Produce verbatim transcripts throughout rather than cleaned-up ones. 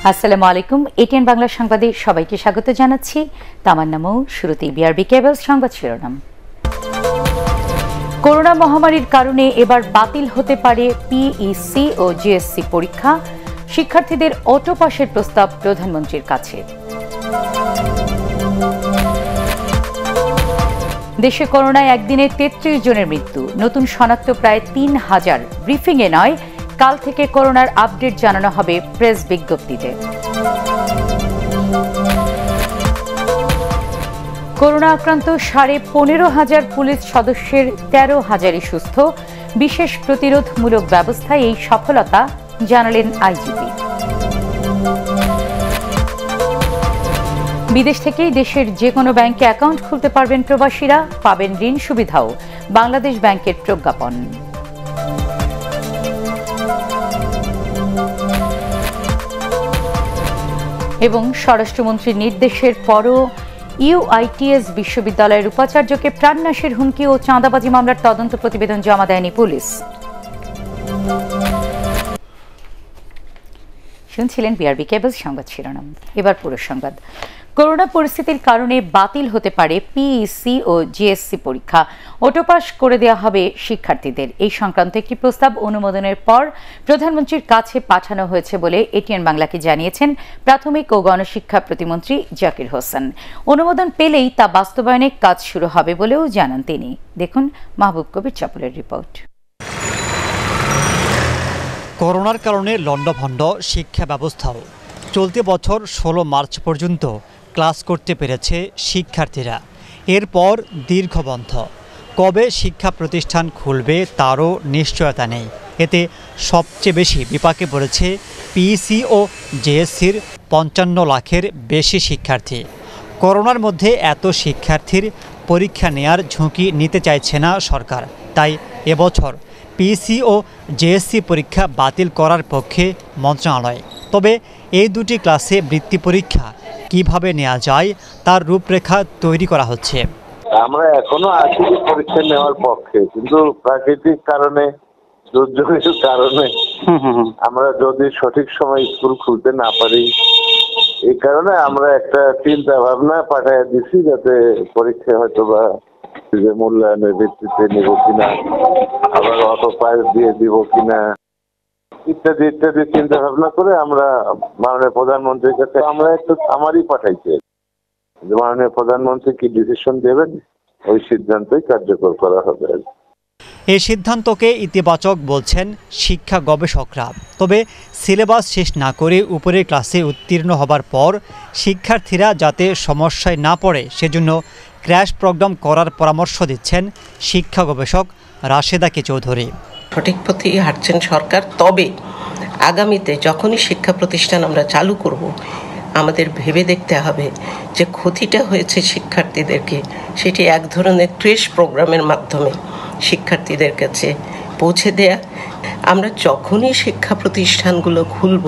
আসসালামু আলাইকুম। এটিএন বাংলা সংবাদে সবাইকে স্বাগত জানাচ্ছি। তামান্না মৌ। শুরুতেই বিআরবি কেবলস সংবাদ শিরোনাম। করোনা মহামারীর কারণে এবার বাতিল হতে পারে পিইসি ও জিএসসি পরীক্ষা। শিক্ষার্থীদের অটো পাসের প্রস্তাব প্রধানমন্ত্রীর কাছে। দেশে করোনায় একদিনে তেত্রিশ জনের মৃত্যু, নতুন শনাক্ত প্রায় তিন হাজার। ব্রিফিংয়ে নয়, কাল থেকে করোনার আপডেট জানানো হবে প্রেস বিজ্ঞপ্তিতে। করোনা আক্রান্ত সাড়ে পনেরো হাজার পুলিশ সদস্যের তেরো হাজারই সুস্থ। বিশেষ প্রতিরোধমূলক ব্যবস্থায় এই সফলতা জানালেন আইজিপি। বিদেশ থেকেই দেশের যে কোনো ব্যাংকে অ্যাকাউন্ট খুলতে পারবেন প্রবাসীরা, পাবেন ঋণ সুবিধাও। বাংলাদেশ ব্যাংকের প্রজ্ঞাপন। এবং স্বরাষ্ট্রমন্ত্রীর নির্দেশের পরও ইউআইটিএস বিশ্ববিদ্যালয়ের উপাচার্যকে প্রাণনাশের হুমকি ও চাঁদাবাজি মামলার তদন্ত প্রতিবেদন জমা দেয়নি পুলিশ। শুনছিলেন বিআরবি কেবলস সংবাদ শিরোনাম। এবার পুরো সংবাদ। করোনা পরিস্থিতির কারণে বাতিল হতে পারে পিইসি ও জিএসসি পরীক্ষা। অটোপাস করে দেওয়া হবে শিক্ষার্থীদের। এই সংক্রান্ত একটি প্রস্তাব অনুমোদনের পর প্রধানমন্ত্রীর কাছে পাঠানো হয়েছে বলে এটিএন বাংলাকে জানিয়েছেন প্রাথমিক ও গণশিক্ষা প্রতিমন্ত্রী জাকির হোসেন। অনুমোদন পেলেই তা বাস্তবায়নে কাজ শুরু হবে বলেও জানান তিনি। দেখুন মাহবুব কবির চাপলের রিপোর্ট। করোনার কারণে লণ্ডভণ্ড শিক্ষা ব্যবস্থাও। চলতি বছর ষোলো মার্চ পর্যন্ত ক্লাস করতে পেরেছে শিক্ষার্থীরা। এরপর দীর্ঘ বন্ধ। কবে শিক্ষা প্রতিষ্ঠান খুলবে তারও নিশ্চয়তা নেই। এতে সবচেয়ে বেশি বিপাকে পড়েছে পিইসি ও জেএসসির পঞ্চান্ন লাখের বেশি শিক্ষার্থী। করোনার মধ্যে এত শিক্ষার্থীর পরীক্ষা নেয়ার ঝুঁকি নিতে চাইছে না সরকার। তাই এবছর পিইসি ও জেএসসি পরীক্ষা বাতিল করার পক্ষে মন্ত্রণালয়। তবে এই দুটি ক্লাসে বৃত্তি পরীক্ষা কিভাবে নেওয়া যায় তার রূপরেখা তৈরি করা হচ্ছে। আমরা এখনো আছি পরীক্ষা নেওয়ার পক্ষে, কিন্তু প্রাকৃতিক কারণে, দুর্যোগের কারণে আমরা যদি সঠিক সময় স্কুল খুলতে না পারি, এই কারণে আমরা একটা চিন্তা ভাবনা পাঠিয়ে দিছি যাতে পরীক্ষা হয়তো বা যে মূল্যায়নের ভিত্তিতে নেব কিনা, আবার অটো পাস দিয়ে দিব কিনা, ইত্যাদি ইত্যাদি চিন্তা ভাবনা করে আমরা মাননীয় প্রধানমন্ত্রীর কাছে আমরা একটু আমারই পাঠাইছি। মাননীয় প্রধানমন্ত্রী কি ডিসিশন দেবেন, ওই সিদ্ধান্তই কার্যকর করা হবে। এই সিদ্ধান্তকে ইতিবাচক বলছেন শিক্ষা গবেষকরা। তবে সিলেবাস শেষ না করে উপরের ক্লাসে উত্তীর্ণ হবার পর শিক্ষার্থীরা যাতে সমস্যায় না পড়ে সেজন্য ক্র্যাশ প্রোগ্রাম করার পরামর্শ দিচ্ছেন শিক্ষা গবেষক রাশেদা কে চৌধুরী। সঠিক পথেই হাঁটছেন সরকার। তবে আগামীতে যখনই শিক্ষা প্রতিষ্ঠান আমরা চালু করব, আমাদের ভেবে দেখতে হবে যে ক্ষতিটা হয়েছে শিক্ষার্থীদেরকে সেটি এক ধরনের ক্র্যাশ প্রোগ্রামের মাধ্যমে শিক্ষার্থীদের কাছে পৌঁছে দেয়া। আমরা যখনই শিক্ষা প্রতিষ্ঠানগুলো খুলব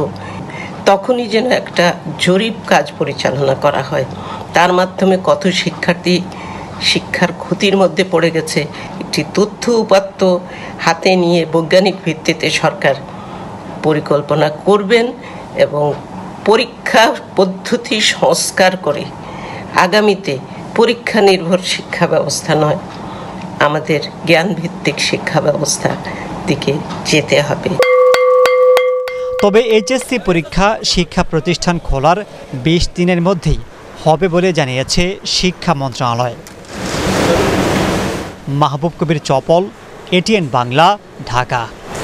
তখনই যেন একটা জরিপ কাজ পরিচালনা করা হয়, তার মাধ্যমে কত শিক্ষার্থী শিক্ষার ক্ষতির মধ্যে পড়ে গেছে একটি তথ্য উপাত্ত হাতে নিয়ে বৈজ্ঞানিক ভিত্তিতে সরকার পরিকল্পনা করবেন এবং পরীক্ষা পদ্ধতি সংস্কার করে আগামীতে পরীক্ষা নির্ভর শিক্ষা ব্যবস্থা নয়, আমাদের জ্ঞানভিত্তিক শিক্ষা ব্যবস্থা দিকে যেতে হবে। তবে এইচএসসি পরীক্ষা শিক্ষা প্রতিষ্ঠান খোলার বিশ দিনের মধ্যেই হবে বলে জানিয়েছে শিক্ষা মন্ত্রণালয়। মাহবুব কবির চপল, এটিএন বাংলা, ঢাকা।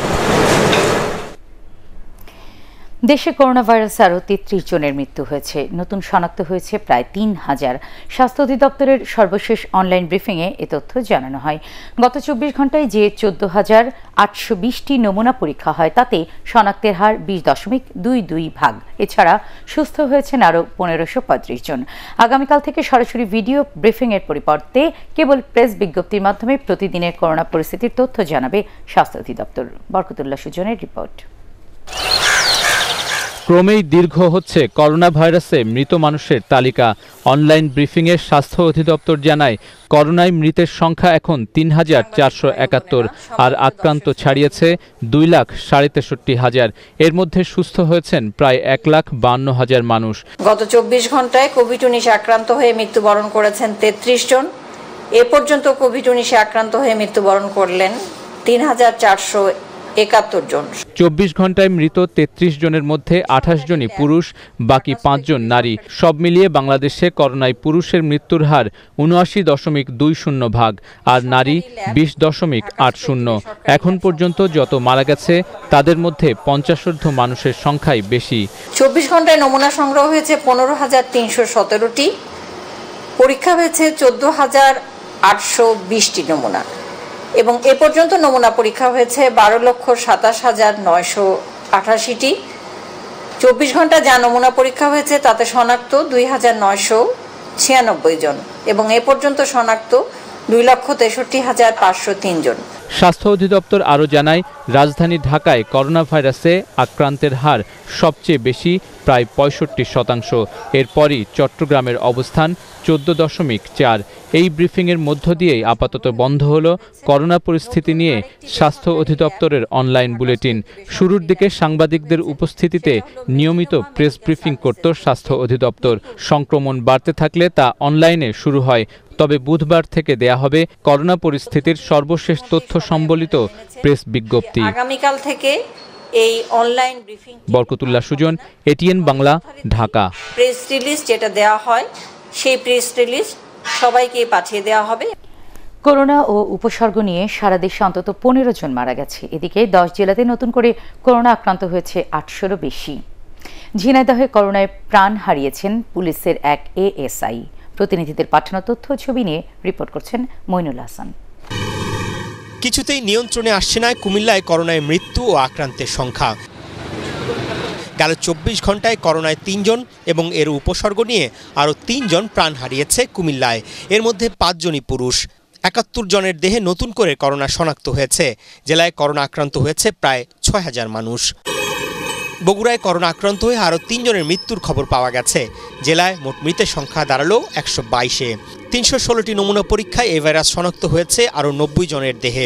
দেশে করোনা ভাইরাসে আরও তেত্রিশ জনের মৃত্যু হয়েছে, নতুন শনাক্ত হয়েছে প্রায় তিন হাজার। স্বাস্থ্য অধিদপ্তরের সর্বশেষ অনলাইন ব্রিফিংয়ে এ তথ্য জানানো হয়। গত চব্বিশ ঘন্টায় যে চোদ্দ হাজার আটশো বিশটি নমুনা পরীক্ষা হয় তাতে শনাক্তের হার বিশ দশমিক দুই দুই ভাগ। এছাড়া সুস্থ হয়েছেন আরও পনেরোশো পঁয়ত্রিশ জন। আগামীকাল থেকে সরাসরি ভিডিও ব্রিফিংয়ের পরিবর্তে কেবল প্রেস বিজ্ঞপ্তির মাধ্যমে প্রতিদিনের করোনা পরিস্থিতির তথ্য জানাবে স্বাস্থ্য অধিদপ্তর। বরকতুল্লাহ সুজনের রিপোর্ট। ক্রমেই দীর্ঘ হচ্ছে করোনা ভাইরাসে মৃত মানুষের তালিকা। অনলাইন ব্রিফিংয়ে স্বাস্থ্য অধিদপ্তর জানায় করোনায় মৃতের সংখ্যা এখন তিন হাজার চারশো একাত্তর আর আক্রান্ত ছাড়িয়েছে দুই লাখ সাড়ে তেষট্টি হাজার। এর মধ্যে সুস্থ হয়েছেন প্রায় এক লাখ বান্ন হাজার মানুষ। গত চব্বিশ ঘন্টায় কোভিড উনিশে আক্রান্ত হয়ে মৃত্যুবরণ করেছেন তেত্রিশ জন। এ পর্যন্ত কোভিড উনিশে আক্রান্ত হয়ে মৃত্যুবরণ করলেন তিন হাজার চারশো একাত্তর জন। চব্বিশ ঘন্টায় মৃত তেত্রিশ জনের মধ্যে আঠাশ জনই পুরুষ, বাকি পাঁচজন নারী। সব মিলিয়ে বাংলাদেশে করোনায় পুরুষের মৃত্যুর হার উনআশি দশমিক দুই শূন্য ভাগ আর নারী বিশ দশমিক আট শূন্য। এখন পর্যন্ত যত মারা গেছে তাদের মধ্যে পঞ্চাশোর্ধ্ব মানুষের সংখ্যাই বেশি। চব্বিশ ঘন্টায় নমুনা সংগ্রহ হয়েছে পনেরো হাজার তিনশো সতেরোটি, পরীক্ষা হয়েছে চোদ্দ হাজার আটশো বিশটি নমুনা এবং এ পর্যন্ত নমুনা পরীক্ষা হয়েছে বারো লক্ষ সাতাশ হাজার নয়শো আঠাশিটি। চব্বিশ ঘন্টা যা নমুনা পরীক্ষা হয়েছে তাতে শনাক্ত দুই হাজার নয়শো ছিয়ানব্বই জন এবং এ পর্যন্ত শনাক্ত দুই লক্ষ তেষট্টি হাজার পাঁচশো তিন জন। স্বাস্থ্য অধিদপ্তর আরও জানায়, রাজধানী ঢাকায় করোনা ভাইরাসে আক্রান্তের হার সবচেয়ে বেশি, প্রায় পঁয়ষট্টি শতাংশ। এরপরই চট্টগ্রামের অবস্থান চোদ্দ দশমিক চার। এই ব্রিফিংয়ের মধ্য দিয়েই আপাতত বন্ধ হলো করোনা পরিস্থিতি নিয়ে স্বাস্থ্য অধিদপ্তরের অনলাইন বুলেটিন। শুরুর দিকে সাংবাদিকদের উপস্থিতিতে নিয়মিত প্রেস ব্রিফিং করত স্বাস্থ্য অধিদপ্তর। সংক্রমণ বাড়তে থাকলে তা অনলাইনে শুরু হয়। তবে বুধবার থেকে দেয়া হবে করোনা পরিস্থিতির সর্বশেষ তথ্য সম্বলিত প্রেস বিজ্ঞপ্তি। আগামীকাল থেকে এই online briefing. Barkatullah Sujan, ATN Bangla, Dhaka. Press release যেটা দেওয়া হয় সেই প্রেস রিলিজ সবাইকে পাঠিয়ে দেওয়া হবে। করোনা ও উপসর্গ নিয়ে সারা দেশে অন্তত পনেরো জন মারা গেছে। এদিকে দশ জেলাতে নতুন করে করোনা আক্রান্ত হয়েছে আটশোরও বেশি। ঝিনাইদহে করোনায় প্রাণ হারিয়েছেন পুলিশের এক এএসআই। প্রতিনিধিদের পাঠানো তথ্য ছবি নিয়ে রিপোর্ট করছেন মইনুল হাসান। কিছুতেই নিয়ন্ত্রণে আসছে না কুমিল্লায় করোনায় মৃত্যু ও আক্রান্তের সংখ্যা। গেল চব্বিশ ঘন্টায় করোনায় তিনজন এবং এর উপসর্গ নিয়ে আরও তিনজন প্রাণ হারিয়েছে কুমিল্লায়। এর মধ্যে পাঁচজনই পুরুষ। একাত্তর জনের দেহে নতুন করে করোনা শনাক্ত হয়েছে। জেলায় করোনা আক্রান্ত হয়েছে প্রায় ছয় হাজার মানুষ। বগুড়ায় করোনা আক্রান্ত হয়ে আরও তিনজনের মৃত্যুর খবর পাওয়া গেছে। জেলায় মোট মৃতের সংখ্যা দাঁড়ালো একশো বাইশে। তিনশো ষোলোটি নমুনা পরীক্ষায় এই ভাইরাস শনাক্ত হয়েছে আরও নব্বই জনের দেহে।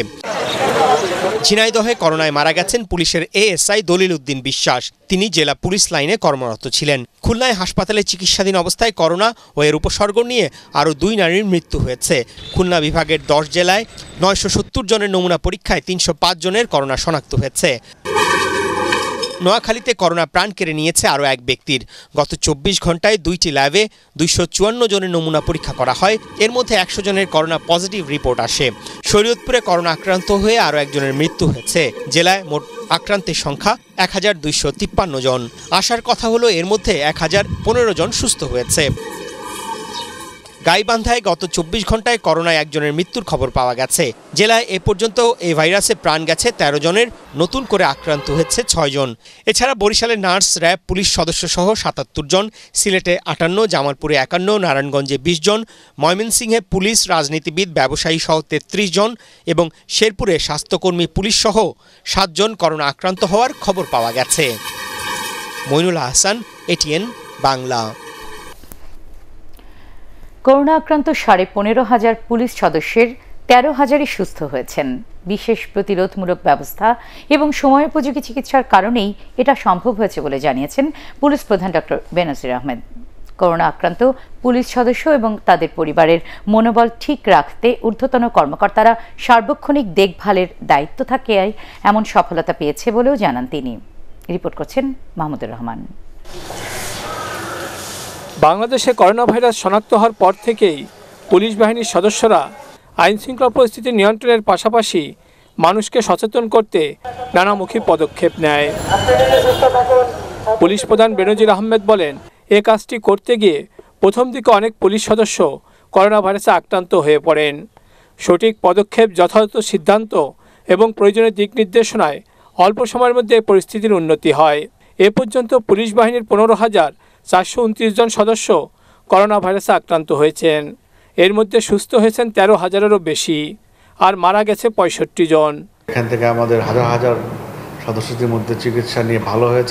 ঝিনাইদহে করোনায় মারা গেছেন পুলিশের এএসআই দলিল উদ্দিন বিশ্বাস। তিনি জেলা পুলিশ লাইনে কর্মরত ছিলেন। খুলনায় হাসপাতালে চিকিৎসাধীন অবস্থায় করোনা ও এর উপসর্গ নিয়ে আরও দুই নারীর মৃত্যু হয়েছে। খুলনা বিভাগের দশ জেলায় নয়শো সত্তর জনের নমুনা পরীক্ষায় তিনশো পাঁচ জনের করোনা শনাক্ত হয়েছে। নোয়াখালীতে করোনা প্রাণ কেড়ে নিয়েছে আরও এক ব্যক্তির। গত চব্বিশ ঘন্টায় দুইটি ল্যাবে দুইশো চুয়ান্ন জনের নমুনা পরীক্ষা করা হয়। এর মধ্যে একশো জনের করোনা পজিটিভ রিপোর্ট আসে। শরীয়তপুরে করোনা আক্রান্ত হয়ে আরও একজনের মৃত্যু হয়েছে। জেলায় মোট আক্রান্তের সংখ্যা এক হাজার দুইশো তিপ্পান্ন জন। আসার কথা হলো এর মধ্যে এক হাজার পনেরো জন সুস্থ হয়েছে। গাইবান্ধায় গত চব্বিশ ঘন্টায় করোনায় একজনের মৃত্যুর খবর পাওয়া গেছে। জেলায় এ পর্যন্ত এই ভাইরাসে প্রাণ গেছে তেরো জনের, নতুন করে আক্রান্ত হয়েছে ছয় জন। এছাড়া বরিশালে নার্স, র্যাব, পুলিশ সদস্য সহ সাতাত্তর জন, সিলেটে আটান্ন, জামালপুরে একান্ন, নারায়ণগঞ্জে বিশ জন, ময়মনসিংহে পুলিশ, রাজনীতিবিদ, ব্যবসায়ী সহ তেত্রিশ জন এবং শেরপুরে স্বাস্থ্যকর্মী, পুলিশ সহ সাতজন করোনা আক্রান্ত হওয়ার খবর পাওয়া গেছে। মইনুল হাসান, এটিএন বাংলা। করোনা আক্রান্ত সাড়ে পনেরো হাজার পুলিশ সদস্যের তেরো হাজারই সুস্থ হয়েছেন। বিশেষ প্রতিরোধমূলক ব্যবস্থা এবং সময়োপযোগী চিকিৎসার কারণেই এটা সম্ভব হয়েছে বলে জানিয়েছেন পুলিশ প্রধান ডক্টর বেনজির আহমেদ। করোনা আক্রান্ত পুলিশ সদস্য এবং তাদের পরিবারের মনোবল ঠিক রাখতে ঊর্ধ্বতন কর্মকর্তারা সার্বক্ষণিক দেখভালের দায়িত্ব থাকে এমন সফলতা পেয়েছে বলেও জানান তিনি। রিপোর্ট করছেন মাহমুদুর রহমান। বাংলাদেশে করোনা ভাইরাস শনাক্ত হওয়ার পর থেকেই পুলিশ বাহিনীর সদস্যরা আইনশৃঙ্খলা পরিস্থিতি নিয়ন্ত্রণের পাশাপাশি মানুষকে সচেতন করতে নানামুখী পদক্ষেপ নেয়। পুলিশ প্রধান বেনজির আহমেদ বলেন, এ কাজটি করতে গিয়ে প্রথম দিকে অনেক পুলিশ সদস্য করোনা ভাইরাসে আক্রান্ত হয়ে পড়েন। সঠিক পদক্ষেপ, যথাযথ সিদ্ধান্ত এবং প্রয়োজনীয় দিক নির্দেশনায় অল্প সময়ের মধ্যে পরিস্থিতির উন্নতি হয়। এ পর্যন্ত পুলিশ বাহিনীর পনেরো হাজার চারশো উনত্রিশ জন সদস্য করোনা ভাইরাসে আক্রান্ত হয়েছেন। এর মধ্যে সুস্থ হয়েছেন তেরো হাজারেরও বেশি আর মারা গেছে পঁয়ষট্টি জন। এখান থেকে আমাদের হাজার হাজার সদস্যদের মধ্যে চিকিৎসা নিয়ে ভালো হয়েছেন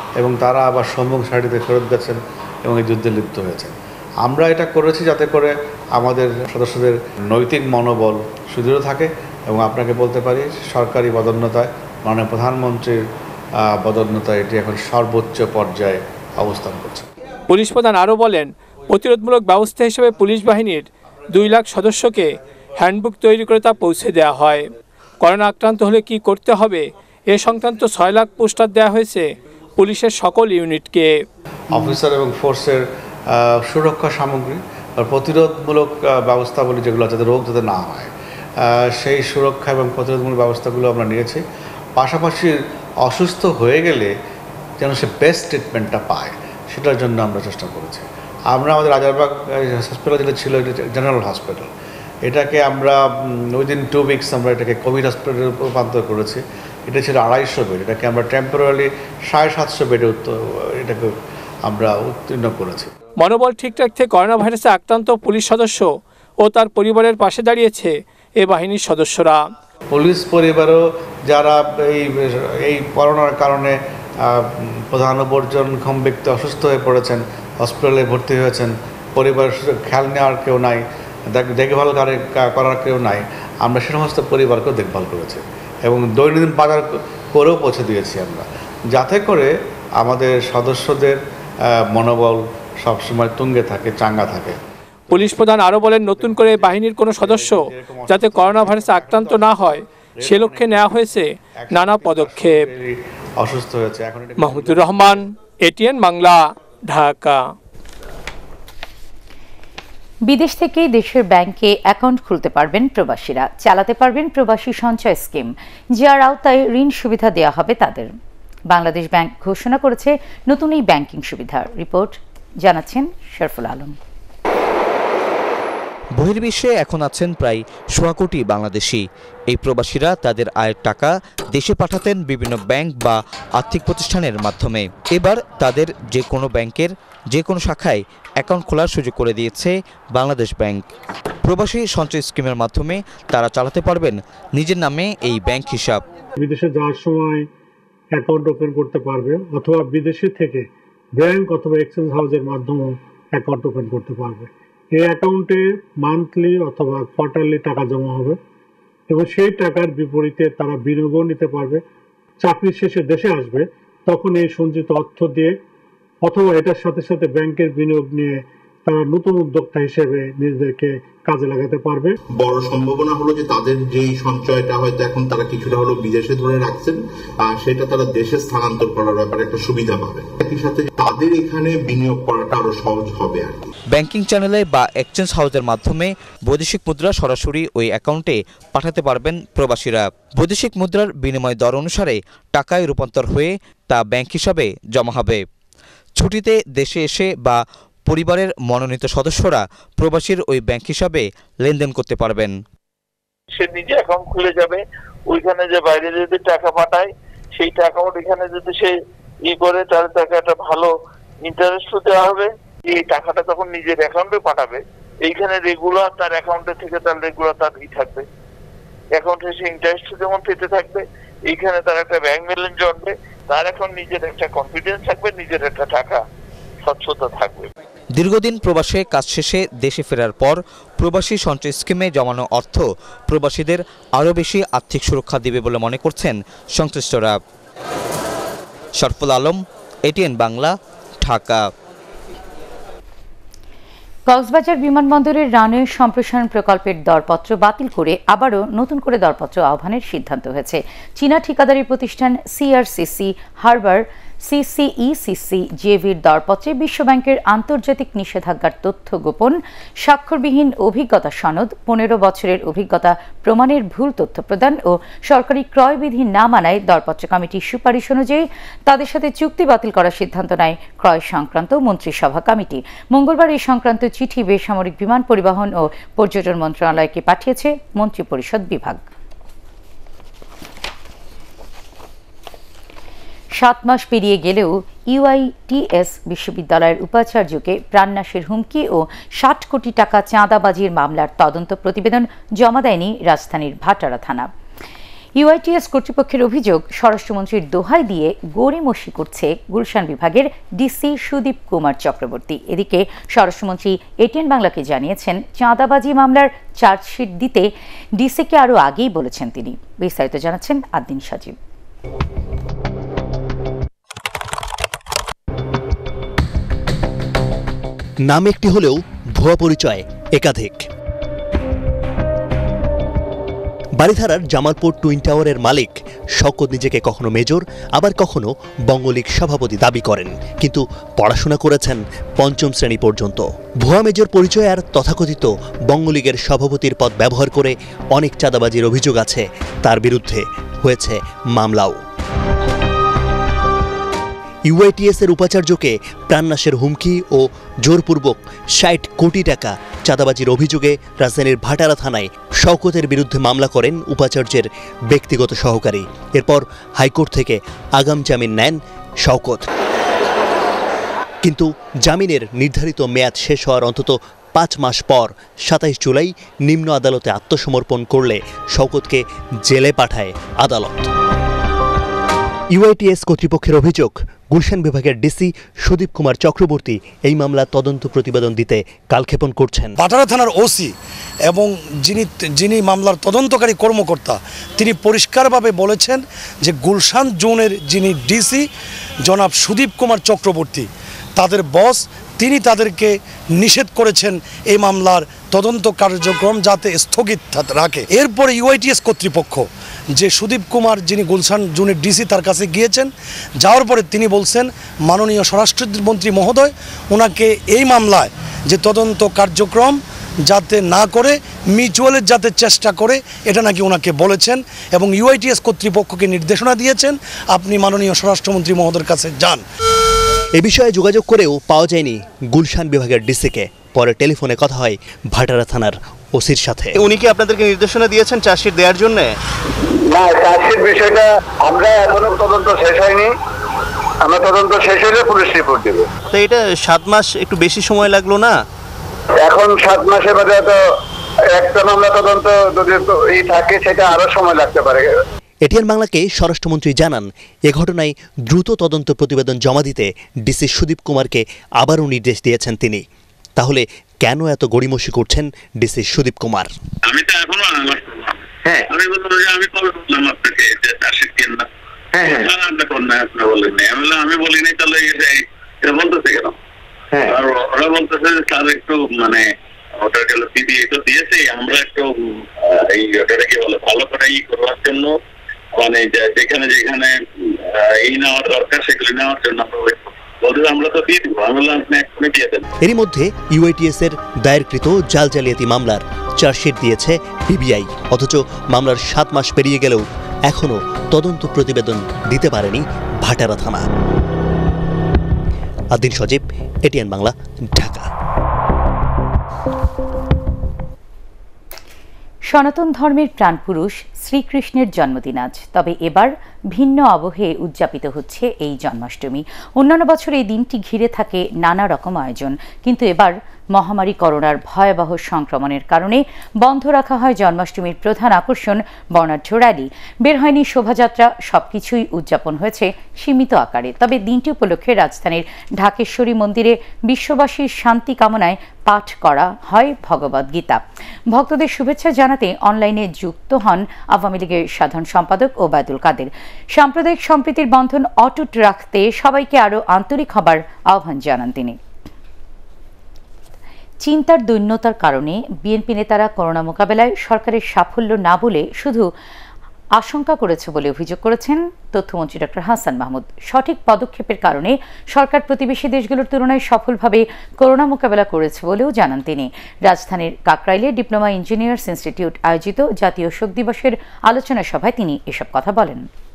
এবং তারা আবার সম্মুখ সারিতে ফেরত গেছেন এবং এই যুদ্ধে লিপ্ত হয়েছেন। আমরা এটা করেছি যাতে করে আমাদের সদস্যদের নৈতিক মনোবল সুদৃঢ় থাকে এবং আপনাকে বলতে পারি সরকারি পদোন্নতায় মাননীয় প্রধানমন্ত্রীর পদোন্নতায় এটি এখন সর্বোচ্চ পর্যায়ে অবস্থান করছে। পুলিশ প্রধান আরও বলেন, প্রতিরোধমূলক ব্যবস্থা হিসেবে পুলিশ বাহিনীর দুই লাখ সদস্যকে হ্যান্ডবুক তৈরি করে তা পৌঁছে দেওয়া হয়। করোনা আক্রান্ত হলে কি করতে হবে এ সংক্রান্ত ছয় লাখ পোস্টার দেওয়া হয়েছে পুলিশের সকল ইউনিটকে। অফিসার এবং ফোর্সের সুরক্ষা সামগ্রী বা প্রতিরোধমূলক ব্যবস্থাগুলি যেগুলো যাতে রোগ যাতে না হয় সেই সুরক্ষা এবং প্রতিরোধমূলক ব্যবস্থাগুলো আমরা নিয়েছি। পাশাপাশি অসুস্থ হয়ে গেলে যেন সে বেস্ট ট্রিটমেন্টটা পায় সেটার জন্য আমরা চেষ্টা করেছি। আমরা আমাদের রাজারবাগ হসপিটাল যেটা ছিল জেনারেল হসপিটাল, এটাকে আমরা উইদিন টু উইকস আমরা এটাকে কোভিড হসপিটালে রূপান্তর করেছি। এটা ছিল আড়াইশো বেড, এটাকে আমরা টেম্পোরারি সাড়ে সাতশো বেডে এটাকে আমরা উত্তীর্ণ করেছি। মনোবল ঠিক রাখতে করোনা ভাইরাসে আক্রান্ত পুলিশ সদস্য ও তার পরিবারের পাশে দাঁড়িয়েছে এ বাহিনীর সদস্যরা। পুলিশ পরিবারও যারা এই এই করোনার কারণে প্রধান উপর্যক্ষম ব্যক্তি অসুস্থ হয়ে পড়েছেন, হসপিটালে ভর্তি হয়েছেন, পরিবারের খেয়াল নেওয়ার কেউ নাই, দেখভাল করার কেউ নাই, আমরা সে সমস্ত পরিবারকেও দেখভাল করেছি এবং দৈনন্দিন বাজার করেও পৌঁছে দিয়েছি আমরা, যাতে করে আমাদের সদস্যদের মনোবল সবসময় তুঙ্গে থাকে, চাঙ্গা থাকে। পুলিশ প্রধান আরও বলেন, নতুন করে বাহিনীর কোনো সদস্য যাতে করোনা ভাইরাসে আক্রান্ত না হয় সে লক্ষ্যে নেওয়া হয়েছে নানা পদক্ষেপ। অসুস্থ হয়েছে এখন। মাহমুদুর রহমান, এটিএন বাংলা, ঢাকা। বিদেশ থেকে দেশের ব্যাংকে অ্যাকাউন্ট খুলতে পারবেন প্রবাসীরা, চালাতে পারবেন প্রবাসী সঞ্চয় স্কিম, যার আওতায় ঋণ সুবিধা দেওয়া হবে তাদের। বাংলাদেশ ব্যাংক ঘোষণা করেছে নতুন এই ব্যাংকিং সুবিধার। রিপোর্ট জানাচ্ছেন শরফুল আলম। বহির্বিশ্বে এখন আছেন প্রায় সোয়া কোটি বাংলাদেশি। এই প্রবাসীরা তাদের আয়ের টাকা দেশে পাঠাতেন বিভিন্ন ব্যাংক বা আর্থিক প্রতিষ্ঠানের মাধ্যমে। এবার তাদের যে কোনো ব্যাংকের যে কোনো শাখায় অ্যাকাউন্ট খোলার সুযোগ করে দিয়েছে বাংলাদেশ ব্যাংক। প্রবাসী সঞ্চয় স্কিমের মাধ্যমে তারা চালাতে পারবেন নিজের নামে এই ব্যাংক হিসাব। বিদেশে যাওয়ার সময় অ্যাকাউন্ট ওপেন করতে পারবে, অথবা বিদেশে থেকে ব্যাংক অথবা এক্সচেঞ্জ হাউসের মাধ্যমে অ্যাকাউন্ট ওপেন করতে পারবে। এই অ্যাকাউন্টে মান্থলি অথবা কোয়ার্টারলি টাকা জমা হবে এবং সেই টাকার বিপরীতে তারা বিনিয়োগও নিতে পারবে। চাকরি শেষে দেশে আসবে তখন এই সঞ্চিত অর্থ দিয়ে অথবা এটার সাথে সাথে ব্যাংকের বিনিয়োগ নিয়ে তারা নতুন উদ্যোক্তা হিসেবে নিজেদেরকে কাজে লাগাতে পারবে। বড় সম্ভাবনা হলো যে তাদের যেই সঞ্চয়টা হয়তো এখন তারা কিছুটা হলো বিদেশে ধরে রাখছেন, আর সেটা তারা দেশে স্থানান্তর করার ব্যাপারে একটা সুবিধা পাবে। একই সাথে তাদের এখানে বিনিয়োগ করাটা আরো সহজ হবে আর কি। ব্যাংকিং চ্যানেলে বা এক্সচেঞ্জ হাউসের মাধ্যমে বৈদেশিক মুদ্রা সরাসরি ওই অ্যাকাউন্টে পাঠাতে পারবেন প্রবাসীরা। বৈদেশিক মুদ্রার বিনিময় দর অনুসারে টাকায় রূপান্তর হয়ে তা ব্যাংক হিসাবে জমা হবে। ছুটিতে দেশে এসে বা পরিবারের মনোনীত সদস্যরা প্রবাসীর ওই ব্যাংক হিসাবে লেনদেন করতে পারবেন। সে নিজে অ্যাকাউন্ট খুলে যাবে, ওইখানে যে বাইরে যদি টাকা পাঠায় সেই টাকা এখানে যদি সে ই করে তাহলে তাকে একটা ভালো ইন্টারেস্ট দেওয়া হবে। এই টাকাটা তখন নিজের অ্যাকাউন্টে পাঠাবে, এইখানে রেগুলার তার অ্যাকাউন্টে থেকে তার রেগুলার তার ই থাকবে, অ্যাকাউন্টে সে ইন্টারেস্ট যেমন পেতে থাকবে, এইখানে তার একটা ব্যাংক ব্যালেন্স জমবে, তার এখন নিজের একটা কনফিডেন্স থাকবে, নিজের একটা টাকা স্বচ্ছতা থাকবে। দীর্ঘদিন প্রবাসে কাজ শেষে দেশে ফেরার পর প্রবাসী সঞ্চয় স্কিমে জমানো অর্থ প্রবাসীদের আরও বেশি আর্থিক সুরক্ষা দেবে বলে মনে করছেন সংশ্লিষ্টরা। শরফুল আলম, এটিএন বাংলা, ঢাকা। কক্সবাজার বিমানবন্দরের রানওয়ে সম্প্রসারণ প্রকল্পের দরপত্র বাতিল করে আবারও নতুন করে দরপত্র আহ্বানের সিদ্ধান্ত হয়েছে। চীনা ঠিকাদারি প্রতিষ্ঠান সিআরসিসি হারবার সিসিইসিসি জেভির দরপত্রে বিশ্বব্যাংকের আন্তর্জাতিক নিষেধাজ্ঞার তথ্য গোপন, স্বাক্ষরবিহীন অভিজ্ঞতা সনদ, পনেরো বছরের অভিজ্ঞতা প্রমাণের ভুল তথ্য প্রদান ও সরকারি ক্রয়বিধি না মানায় দরপত্র কমিটির সুপারিশ অনুযায়ী তাদের সাথে চুক্তি বাতিল করার সিদ্ধান্ত নেয় ক্রয় সংক্রান্ত মন্ত্রিসভা কমিটি। মঙ্গলবার এই সংক্রান্ত চিঠি বেসামরিক বিমান পরিবহন ও পর্যটন মন্ত্রণালয়কে পাঠিয়েছে মন্ত্রিপরিষদ বিভাগ। সাত মাস পেরিয়ে গেলেও ইউআইটিএস বিশ্ববিদ্যালয়ের উপাচার্যকে প্রাণনাশের হুমকি ও ষাট কোটি টাকা চাঁদাবাজির মামলার তদন্ত প্রতিবেদন জমা দেয়নি রাজধানীর ভাটারা থানা। ইউআইটিএস কর্তৃপক্ষের অভিযোগ, স্বরাষ্ট্রমন্ত্রীর দোহাই দিয়ে গড়িমসি করছে গুলশান বিভাগের ডিসি সুদীপ কুমার চক্রবর্তী। এদিকে স্বরাষ্ট্রমন্ত্রী এটিএন বাংলাকে জানিয়েছেন, চাঁদাবাজি মামলার চার্জশিট দিতে ডিসিকে আরও আগেই বলেছেন তিনি। বিস্তারিত জানাচ্ছেন আদ্দিন সাজিব। নাম একটি হলেও ভুয়া পরিচয় একাধিক। বারিধারার জামালপুর টুইন টাওয়ারের মালিক শওকত নিজেকে কখনো মেজর, আবার কখনো বঙ্গলীগ সভাপতি দাবি করেন, কিন্তু পড়াশোনা করেছেন পঞ্চম শ্রেণী পর্যন্ত। ভুয়া মেজর পরিচয় আর তথাকথিত বঙ্গলীগের সভাপতির পদ ব্যবহার করে অনেক চাঁদাবাজির অভিযোগ আছে তার বিরুদ্ধে, হয়েছে মামলাও। ইউআইটিএস এর উপাচার্যকে প্রাণনাশের হুমকি ও জোরপূর্বক ষাট কোটি টাকা চাঁদাবাজির অভিযোগে রাজধানীর ভাটারা থানায় শওকতের বিরুদ্ধে মামলা করেন উপাচার্যের ব্যক্তিগত সহকারী। এরপর হাইকোর্ট থেকে আগাম জামিন নেন শওকত, কিন্তু জামিনের নির্ধারিত মেয়াদ শেষ হওয়ার অন্তত পাঁচ মাস পর সাতাইশ জুলাই নিম্ন আদালতে আত্মসমর্পণ করলে শওকতকে জেলে পাঠায় আদালত। ইউআইটিএস কর্তৃপক্ষের অভিযোগ, গুলশান বিভাগের ডিসি সুদীপ কুমার চক্রবর্তী এই মামলা তদন্ত প্রতিবেদন দিতে কালক্ষেপণ করছেন। ভাটারা থানার ওসি এবং যিনি যিনি মামলার তদন্তকারী কর্মকর্তা, তিনি পরিষ্কারভাবে বলেছেন যে গুলশান জোনের যিনি ডিসি জনাব সুদীপ কুমার চক্রবর্তী, তাদের বস, তিনি তাদেরকে নিষেধ করেছেন এই মামলার তদন্ত কার্যক্রম যাতে স্থগিত রাখে। এরপরে ইউআইটিএস কর্তৃপক্ষ যে সুদীপ কুমার যিনি গুলশান জোনের ডিসি তার কাছে গিয়েছেন, যাওয়ার পরে তিনি বলছেন মাননীয় স্বরাষ্ট্রমন্ত্রী মহোদয় ওনাকে এই মামলায় যে তদন্ত কার্যক্রম যাতে না করে মিউচুয়ালের যাতে চেষ্টা করে এটা নাকি ওনাকে বলেছেন, এবং ইউআইটিএস কর্তৃপক্ষকে নির্দেশনা দিয়েছেন আপনি মাননীয় স্বরাষ্ট্রমন্ত্রী মহোদয়ের কাছে যান। এ বিষয়ে যোগাযোগ করেও পাওয়া যায়নি গুলশান বিভাগের ডিসিকে। পরে টেলিফোনে কথা হয় ভাটারা থানার ওসির সাথে। উনি কি আপনাদেরকে নির্দেশনা দিয়েছেন চার্জশিট দেওয়ার জন্য? না, চার্জশিট বিষয়টা আমরা এখনো তদন্ত শেষ হয়নি, আমরা তদন্ত শেষ হলে পুলিশ রিপোর্ট দেব। তো এটা সাত মাস একটু বেশি সময় লাগলো না? এখন সাত মাসের মধ্যে তো একটা মামলা তদন্ত যদি এই থাকে সেটা আরো সময় লাগতে পারে। এটিএন বাংলাকে স্বরাষ্ট্রমন্ত্রী জানান, এ ঘটনায় দ্রুত তদন্ত প্রতিবেদন জমা দিতে ডিসি সুদীপ কুমারকে আবারও নির্দেশ দিয়েছেন তিনি। তাহলে কেন এত গড়িমসি করছেন ডিসি সুদীপ কুমার? আমি তো এখনো হ্যাঁ আমি বললাম যে আমি কবে বললাম আপনাকে যে চার্জশিট কেন না? হ্যাঁ হ্যাঁ আপনি কোন না আপনি বলেন নাই। আমি বললাম আমি বলিনি, তাহলে এটা বলতেছে কেন? হ্যাঁ আর ওরা বলতেছে যে স্যার একটু মানে ওটা গেল পিপিএ তো দিয়েছে, আমরা একটু এই ওটাকে কি বলে ভালো করে ই করার জন্য মানে যেখানে যেখানে এই নেওয়ার দরকার সেগুলি নেওয়ার জন্য আমরা তো দিয়ে দিব। আমি বললাম আপনি এক্ষুনি দিয়ে দেন। এরই মধ্যে ইউআইটিএস এর দায়েরকৃত জাল জালিয়াতি মামলার চার্জশিট দিয়েছে পিবিআই, অথচ মামলার সাত মাস পেরিয়ে গেলেও এখনো তদন্ত প্রতিবেদন দিতে পারেনি ভাটারা থানা। আদ্দিন সজীব, এটিএন বাংলা, ঢাকা। সনাতন ধর্মের প্রাণপুরুষ শ্রীকৃষ্ণের জন্মদিন আজ, তবে এবার ভিন্ন আবহে উদযাপিত হচ্ছে এই জন্মাষ্টমী। অন্যান্য বছর এই দিনটি ঘিরে থাকে নানা রকম আয়োজন, কিন্তু এবার মহামারী করোনার ভয়াবহ সংক্রমণের কারণে বন্ধ রাখা হয় জন্মাষ্টমীর প্রধান আকর্ষণ বর্ণাঢ্য র্যালি। বের হয়নি শোভাযাত্রা, সবকিছুই উদযাপন হয়েছে সীমিত আকারে। তবে দিনটি উপলক্ষে রাজধানীর ঢাকেশ্বরী মন্দিরে বিশ্ববাসীর শান্তি কামনায় পাঠ করা হয় ভগবদ গীতা। ভক্তদের শুভেচ্ছা জানাতে অনলাইনে যুক্ত হন আওয়ামী লীগের সাধারণ সম্পাদক ওবায়দুল কাদের। সাম্প্রদায়িক সম্প্রীতির বন্ধন অটুট রাখতে সবাইকে আরও আন্তরিক হবার আহ্বান জানান তিনি। চিন্তার দৈন্যতার কারণে বিএনপি নেতারা করোনা মোকাবেলায় সরকারের সাফল্য না বলে শুধু আশঙ্কা করেছে বলে অভিযোগ করেছেন তথ্যমন্ত্রী ডক্টর হাসান মাহমুদ। সঠিক পদক্ষেপের কারণে সরকার প্রতিবেশী দেশগুলোর তুলনায় সফলভাবে করোনা মোকাবেলা করেছে বলেও জানান তিনি। রাজধানীর কাকরাইলে ডিপ্লোমা ইঞ্জিনিয়ার্স ইনস্টিটিউট আয়োজিত জাতীয় শোক দিবসের আলোচনা সভায় তিনি এসব কথা বলেন।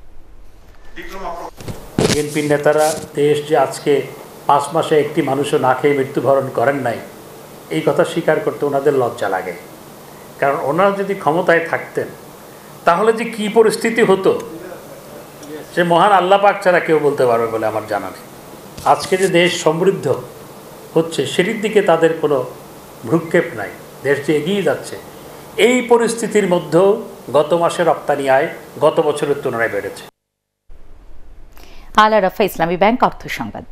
বিএনপি নেতারা দেশ যে আজকে পাঁচ মাসে একটি মানুষও না খেয়ে মৃত্যুবরণ করেন নাই, এই কথা স্বীকার করতে ওনাদের লজ্জা লাগে। কারণ ওনারা যদি ক্ষমতায় থাকতেন তাহলে যে কী পরিস্থিতি হতো সে মহান আল্লাহ পাক ছাড়া কেউ বলতে পারবে বলে আমার জানা নেই। আজকে যে দেশ সমৃদ্ধ হচ্ছে সেটির দিকে তাদের কোনো ভ্রুক্ষেপ নাই, দেশ যে এগিয়ে যাচ্ছে, এই পরিস্থিতির মধ্যেও গত মাসে রপ্তানি আয় গত বছরের তুলনায় বেড়েছে। আল আরাফা ইসলামী ব্যাংক অর্থ সংবাদ।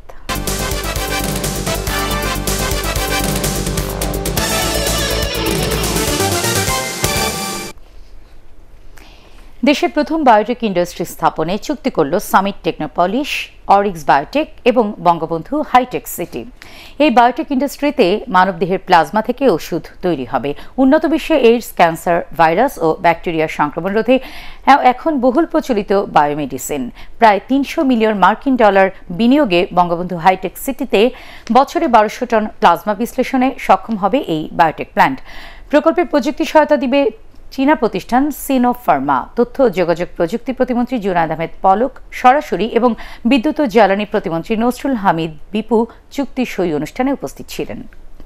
দেশের প্রথম বায়োটেক ইন্ডাস্ট্রি স্থাপনে চুক্তি করল সামিট টেকনোপলিশ, অরিক্স বায়োটেক এবং বঙ্গবন্ধু হাইটেক সিটি। এই বায়োটেক ইন্ডাস্ট্রিতে মানবদেহের প্লাজমা থেকে ওষুধ তৈরি হবে। উন্নত বিশ্বে এইডস, ক্যান্সার, ভাইরাস ও ব্যাকটেরিয়ার সংক্রমণ রোধে এখন বহুল প্রচলিত বায়োমেডিসিন। প্রায় তিনশো মিলিয়ন মার্কিন ডলার বিনিয়োগে বঙ্গবন্ধু হাইটেক সিটিতে বছরে বারোশো টন প্লাজমা বিশ্লেষণে সক্ষম হবে এই বায়োটেক প্ল্যান্ট। প্রকল্পের প্রযুক্তি সহায়তা দিবে চীনা প্রতিষ্ঠান সিনোফার্মা। তথ্য ও যোগাযোগ প্রযুক্তি প্রতিমন্ত্রী জুনায়েদ আহমেদ পলক সরাসরি এবং বিদ্যুৎ ও জ্বালানি প্রতিমন্ত্রী নসরুল হামিদ বিপু চুক্তি সই অনুষ্ঠানে উপস্থিত ছিলেন।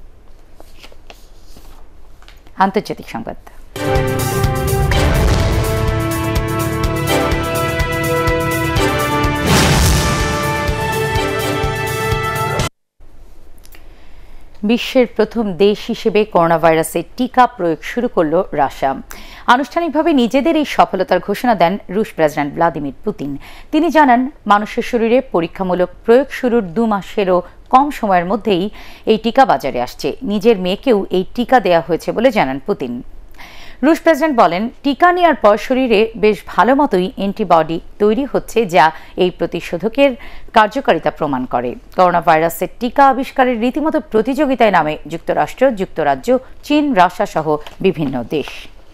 আন্তর্জাতিক সংবাদ। বিশ্বের প্রথম দেশ হিসেবে করোনা ভাইরাসের টিকা প্রয়োগ শুরু করল রাশিয়া। আনুষ্ঠানিকভাবে নিজেদের এই সফলতার ঘোষণা দেন রুশ প্রেসিডেন্ট ভ্লাদিমির পুতিন। তিনি জানান, মানুষের শরীরে পরীক্ষামূলক প্রয়োগ শুরুর দু মাসেরও কম সময়ের মধ্যেই এই টিকা বাজারে আসছে। নিজের মেয়েকেও এই টিকা দেয়া হয়েছে বলে জানান পুতিন। রুশ প্রেসিডেন্ট বলেন, টিকা নেওয়ার পর শরীরে বেশ ভালো মতোই অ্যান্টিবডি তৈরি হচ্ছে, যা এই প্রতিষেধকের কার্যকারিতা প্রমাণ করে। করোনা ভাইরাসের টিকা আবিষ্কারের রীতিমতো প্রতিযোগিতায় নামে যুক্তরাষ্ট্র, যুক্তরাজ্য, চীন, রাশিয়া সহ বিভিন্ন দেশ।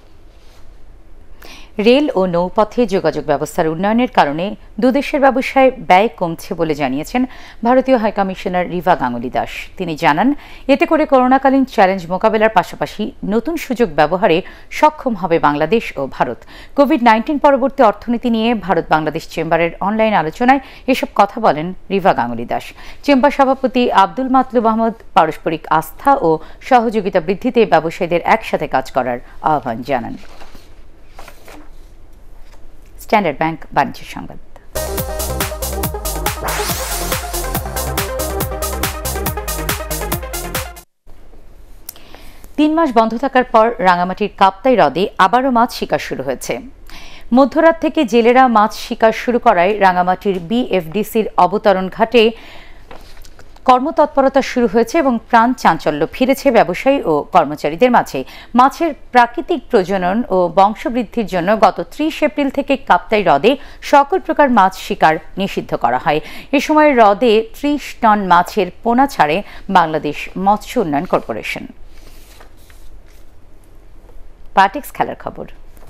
রেল ও নৌপথে যোগাযোগ ব্যবস্থার উন্নয়নের কারণে দুদেশের ব্যবসায় ব্যয় কমছে বলে জানিয়েছেন ভারতীয় হাইকমিশনার রিভা গাঙ্গুলি দাস। তিনি জানান, এতে করে করোনাকালীন চ্যালেঞ্জ মোকাবেলার পাশাপাশি নতুন সুযোগ ব্যবহারে সক্ষম হবে বাংলাদেশ ও ভারত। কোভিড নাইন্টিন পরবর্তী অর্থনীতি নিয়ে ভারত বাংলাদেশ চেম্বারের অনলাইন আলোচনায় এসব কথা বলেন রিভা গাঙ্গুলি দাস। চেম্বার সভাপতি আব্দুল মাতলুব আহমদ পারস্পরিক আস্থা ও সহযোগিতা বৃদ্ধিতে ব্যবসায়ীদের একসাথে কাজ করার আহ্বান জানান। স্ট্যান্ডার্ড ব্যাংক বাণিজ্য সংবাদ। তিন মাস বন্ধ থাকার পর রাঙামাটির কাপ্তাই হ্রদে আবারও মাছ শিকার শুরু হয়েছে। মধ্যরাত থেকে জেলেরা মাছ শিকার শুরু করায় রাঙামাটির বিএফডিসির অবতরণ ঘাটে কর্মতৎপরতা শুরু হয়েছে এবং প্রাণ চাঞ্চল্য ফিরেছে ব্যবসায়ী ও কর্মচারীদের মাঝে। মাছের প্রাকৃতিক প্রজনন ও বংশবৃদ্ধির জন্য গত ত্রিশ এপ্রিল থেকে কাপ্তাই হ্রদে সকল প্রকার মাছ শিকার নিষিদ্ধ করা হয়। এ সময় হ্রদে ত্রিশ টন মাছের পোনা ছাড়ে বাংলাদেশ মৎস্য উন্নয়ন কর্পোরেশন। পার্টিক্স খেলার খবর।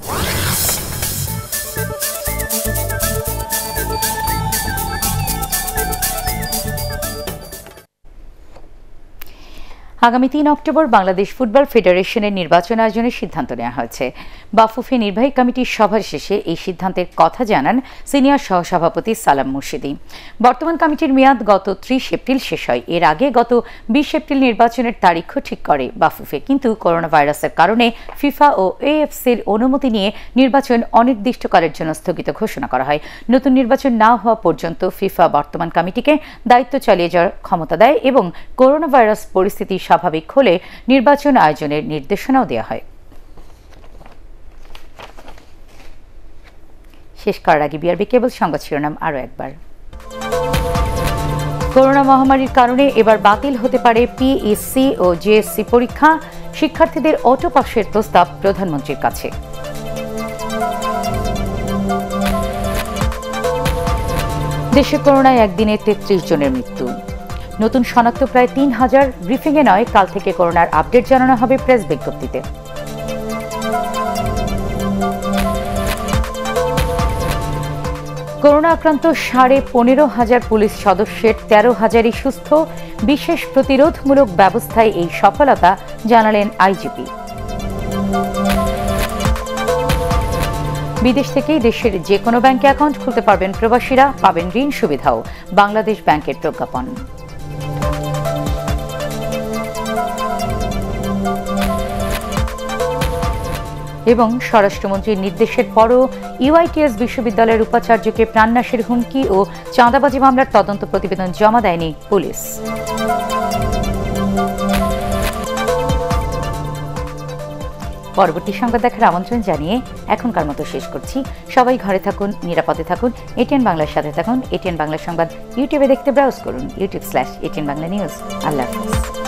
আগামী তিন অক্টোবর বাংলাদেশ ফুটবল ফেডারেশনের নির্বাচন আয়োজনের সিদ্ধান্ত নেওয়া হয়েছে। বাফুফে নির্বাহী কমিটির সভা শেষে এই সিদ্ধান্তের কথা জানান সিনিয়র সহসভাপতি সালাম মুর্শিদি। বর্তমান কমিটির মেয়াদ গত ত্রিশ এপ্রিল শেষ হয়। এর আগে গত বিশ এপ্রিল নির্বাচনের তারিখও ঠিক করে বাফুফে, কিন্তু করোনা ভাইরাসের কারণে ফিফা ও এএফসির অনুমতি নিয়ে নির্বাচন অনির্দিষ্টকালের জন্য স্থগিত ঘোষণা করা হয়। নতুন নির্বাচন না হওয়া পর্যন্ত ফিফা বর্তমান কমিটিকে দায়িত্ব চালিয়ে যাওয়ার ক্ষমতা দেয় এবং করোনা ভাইরাস পরিস্থিতি স্বাভাবিক হলে নির্বাচন আয়োজনের নির্দেশনাও দেওয়া হয়। শেষ করার আগে বিআরবি কেবল সংবাদ শিরোনাম আরও একবার। করোনা মহামারীর কারণে এবার বাতিল হতে পারে পিইসি ও জেএসসি পরীক্ষা, শিক্ষার্থীদের অটো পাসের প্রস্তাব প্রধানমন্ত্রীর কাছে। দেশে করোনায় একদিনে তেত্রিশ জনের মৃত্যু। নতুন শনাক্ত প্রায় তিন হাজার। ব্রিফিংয়ে নয়, কাল থেকে করোনার আপডেট জানানো হবে প্রেস বিজ্ঞপ্তিতে। করোনা আক্রান্ত সাড়ে পনেরো হাজার পুলিশ সদস্যের তেরো হাজারই সুস্থ। বিশেষ প্রতিরোধমূলক ব্যবস্থায় এই সফলতা জানালেন আইজিপি। বিদেশ থেকেই দেশের যে কোনো ব্যাংকে অ্যাকাউন্ট খুলতে পারবেন প্রবাসীরা, পাবেন ঋণ সুবিধাও। বাংলাদেশ ব্যাংকের প্রজ্ঞাপন। এবং স্বরাষ্ট্রমন্ত্রীর নির্দেশের পরও ইউআইটিএস বিশ্ববিদ্যালয়ের উপাচার্যকে প্রাণনাশের হুমকি ও চাঁদাবাজি মামলার তদন্ত প্রতিবেদন জমা দেয়নি পুলিশ। পরবর্তী সংবাদ দেখার আমন্ত্রণ জানিয়ে এখনকার মতো শেষ করছি। সবাই ঘরে থাকুন, নিরাপদে থাকুন, এটিএন বাংলার সাথে থাকুন। এটিএন বাংলা সংবাদ ইউটিউবে দেখতে ব্রাউজ করুন YouTube slash ATN Bangla news. আল্লাহ হাফিজ।